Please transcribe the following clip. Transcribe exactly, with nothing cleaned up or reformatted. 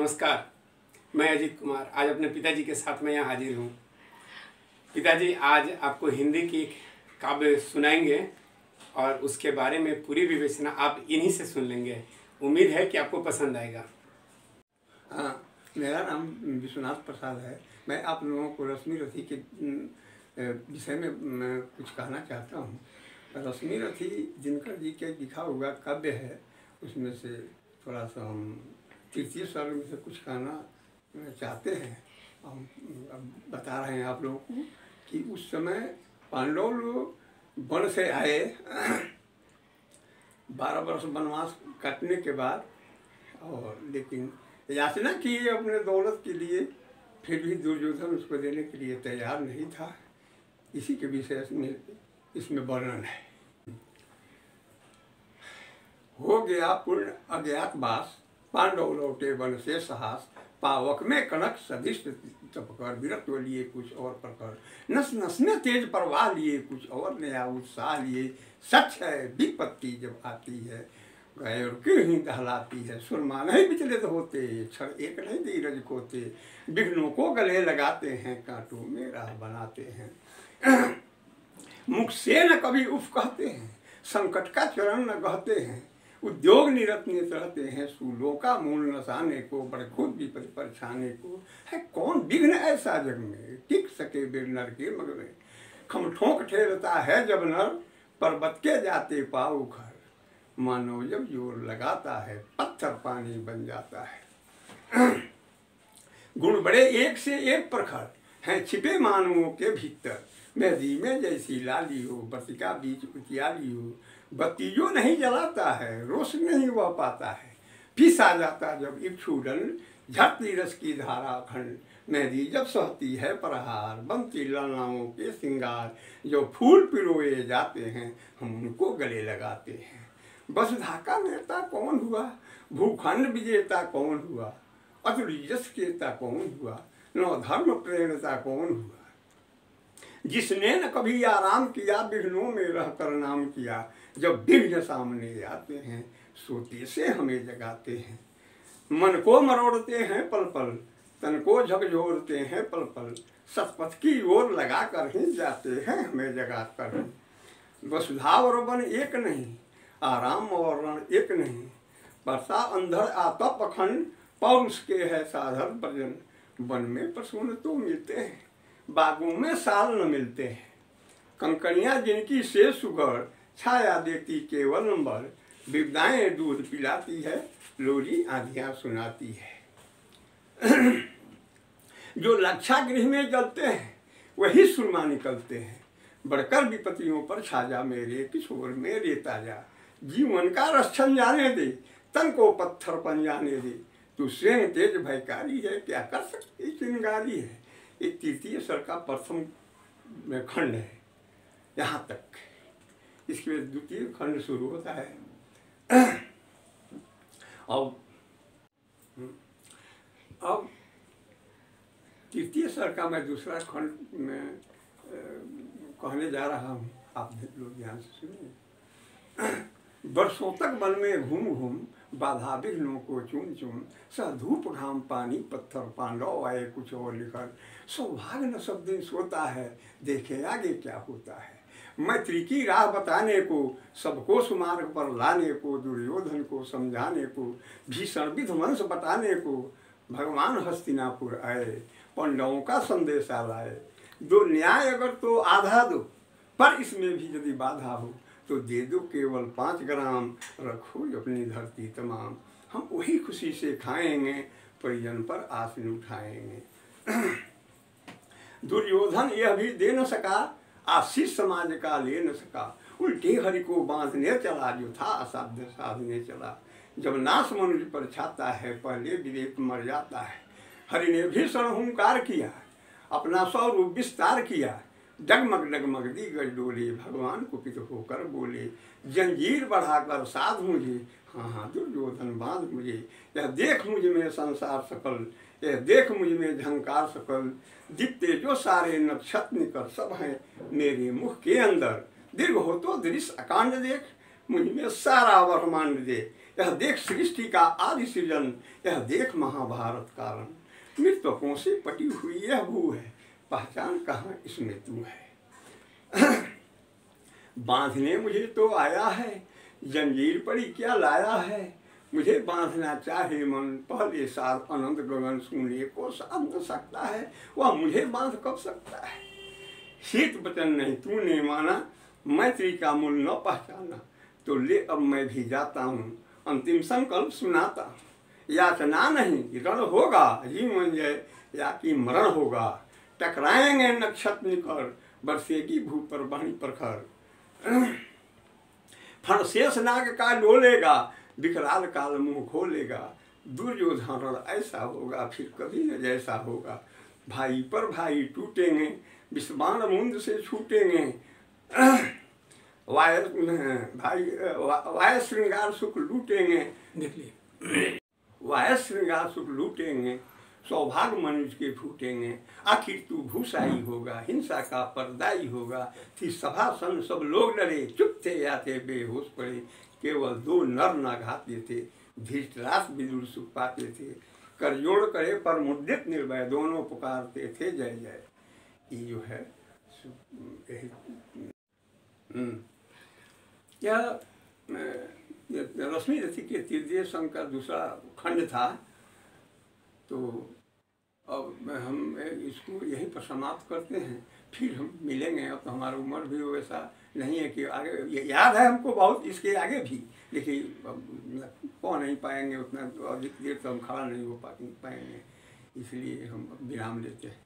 नमस्कार, मैं अजीत कुमार आज अपने पिताजी के साथ में यहाँ हाजिर हूँ। पिताजी आज आपको हिंदी की काव्य सुनाएंगे और उसके बारे में पूरी विवेचना आप इन्हीं से सुन लेंगे। उम्मीद है कि आपको पसंद आएगा। हाँ, मेरा नाम विश्वनाथ प्रसाद है। मैं आप लोगों को रश्मि रथी के विषय में मैं कुछ कहना चाहता हूँ। रश्मि रथी दिनकर जी के लिखा हुआ काव्य है, उसमें से थोड़ा सा हम तृतीय स्वर्ग में से कुछ कहना चाहते हैं। हम बता रहे हैं आप लोगों को कि उस समय पांडव लोग वन से आए, बारह वर्ष वनवास काटने के बाद, और लेकिन याचना की अपने दौलत के लिए, फिर भी दुर्योधन उसको देने के लिए तैयार नहीं था। इसी के विषय में इसमें वर्णन है। हो गया पूर्ण अज्ञातवास, पांडव लौटे वन से साहस, पावक में कनक सदिश तपकर, विरत्व लिए कुछ और प्रकर, नस नस में तेज प्रवाह लिए कुछ और नया उत्साह लिए। सच है विपत्ति जब आती है, गैर क्यों ही दहलाती है, सुरमा नहीं विचलित होते, क्षण एक नहीं धीरज खोते, विघ्नों को गले लगाते हैं, कांटों में राह बनाते हैं। मुख से न कभी उफ कहते हैं, संकट का चरण न कहते हैं, उद्योग निरत्नित रहते हैं, सूलों का मूल नसाने को, बड़े खुद विपद परछाने को। है कौन विघ्न ऐसा जग में, टिक सके बिर नर के मग में। खम ठोंक ठेरता है जब नर, पर्वत के जाते पाऊ घर, मानव जब जोर लगाता है, पत्थर पानी बन जाता है। गुण बड़े एक से एक प्रखर हैं छिपे मानवों के भीतर, मेहदी में जैसी लाली हो, बसिका बीच उतियाली हो, बत्ती जो नहीं जलाता है, रोशनी नहीं वह पाता है। फिस आ जाता जब इक्षुदंड, झड़ती रस की धारा खंड, मेहदी जब सहती है प्रहार, बनती ललनाओं के श्रृंगार, जो फूल पिरोए जाते हैं, हम उनको गले लगाते हैं। बसुधा का नेता कौन हुआ, भूखंड विजेता कौन हुआ, अतुल यश केता कौन हुआ, नव धर्म प्रेरणता कौन हुआ। जिसने न कभी आराम किया, विघ्नों में रहकर नाम किया, जब विघ्न सामने आते हैं, सोते से हमें जगाते हैं। मन को मरोड़ते हैं पल पल, तन को झकझोरते हैं पल पल, सतपथ की ओर लगा कर ही जाते हैं हमें जगा कर ही। वसुधा और वन एक नहीं, आराम और रण एक नहीं, वर्षा अंधर आता पखंड, पौरुष के है साधर भजन। वन में प्रसून तो मिलते हैं, बागों में साल न मिलते हैं, कंकड़ियाँ जिनकी से सुगढ़, छाया देती केवल नंबर, विविधाएं दूध पिलाती है, लोरी आंधियाँ सुनाती है। जो लक्षागृह में जलते हैं वही सुरमा निकलते हैं, बढ़कर विपत्तियों पर छाजा मेरे किशोर मेरे ताजा। जीवन का रक्षण जाने दे, तन को पत्थर बन जाने दे, तू स्वयं तेज भयकारी है, क्या कर सकती चिंगारी है। एक तृतीय स्वर का प्रथम खंड है यहाँ तक, इसके बाद द्वितीय खंड शुरू होता है। अब अब तृतीय स्वर का मैं दूसरा खंड में कहने जा रहा हूँ, आप लोग ध्यान से सुनिए। वर्षों तक वन में घूम घूम, बाधा विघ्नों को चुन चुन, सह धूप घाम पानी पत्थर, पांडव आए कुछ और लिखर, सौभाग्य न सब दिन सोता है, देखे आगे क्या होता है। मैत्री की राह बताने को, सबको सुमार्ग पर लाने को, दुर्योधन को समझाने को, भीषण विध्वंस बताने को, भगवान हस्तिनापुर आए, पांडवों का संदेशा लाए। दो न्याय अगर तो आधा दो, पर इसमें भी यदि बाधा हो, तो दे दो केवल पाँच ग्राम, रखो अपनी धरती तमाम, हम वही खुशी से खाएंगे, परिजन पर आस न उठाएंगे। दुर्योधन यह भी दे न सका, आशीष समाज का ले न सका, उल्टे हरि को बांधने चला, जो था असाध्य साधने चला। जब नाश मनुष्य पर छाता है, पहले विवेक मर जाता है। हरि ने भीषण हुंकार किया, अपना स्वरूप विस्तार किया, डगमग डगमग दिग्गज डोले, भगवान कुपित होकर बोले, जंजीर बढ़ाकर साध मुझे, हाँ हाँ दुर्योधन बांध मुझे। यह देख मुझ में संसार सकल, यह देख मुझ में झंकार सकल, दिखते जो सारे नक्षत्र निकर, सब हैं मेरे मुख के अंदर। दीर्घ हो तो दृश्य अकांड देख, मुझ में सारा ब्रह्मांड दे। यह देख सृष्टि का आदि सृजन, यह देख महाभारत कारण। मृतकों से पटी हुई यह भू है, पहचान कहाँ इसमें तू है। बांधने मुझे तो आया है, जंजीर पड़ी क्या लाया है। मुझे बांधना चाहे मन, पहले साल अनंत गगन सुनने को साध न सकता है, वह मुझे बांध कब सकता है। शीत वचन नहीं तूने माना, मैत्री का मूल न पहचाना, तो ले अब मैं भी जाता हूँ, अंतिम संकल्प सुनाता। याचना नहीं रण होगा, जीवन जय या कि मरण होगा। टकराएंगे नक्षत्र निकर, बरसेगी भू पर वाणी प्रखर। फण शेष नाग का डोलेगा, विकराल काल मुंह खोलेगा। दुर्योधन रण ऐसा होगा, फिर कभी न जैसा होगा। भाई पर भाई टूटेंगे, विषबाण मुंद से छूटेंगे। वाय भाई वाय श्रृंगार सुख लूटेंगे, देखिए वाय श्रृंगार सुख लूटेंगे। सौभाग्य मनुष्य के फूटेंगे, आखिर तू भूसाई होगा, हिंसा का पर्दाई होगा। थी सभा सन सब लोग डरे, चुप थे या थे बेहोश पड़े। केवल दो नर न घाते थे, धृतराष्ट्र विदुर सुख पाते थे। कर जोड़ करे पर मुद्रित निर्भय, दोनों पुकारते थे जय जय। ये जो है यह रश्मि रथी के तृतीय संघ का दूसरा खंड था। तो अब हम इसको यहीं पर समाप्त करते हैं, फिर हम मिलेंगे। अब तो हमारा उम्र भी वैसा नहीं है कि आगे, ये याद है हमको बहुत इसके आगे भी, लेकिन पहुँच नहीं पाएंगे उतना अधिक देर, तो हम खड़ा नहीं हो पाएंगे, इसलिए हम विराम लेते हैं।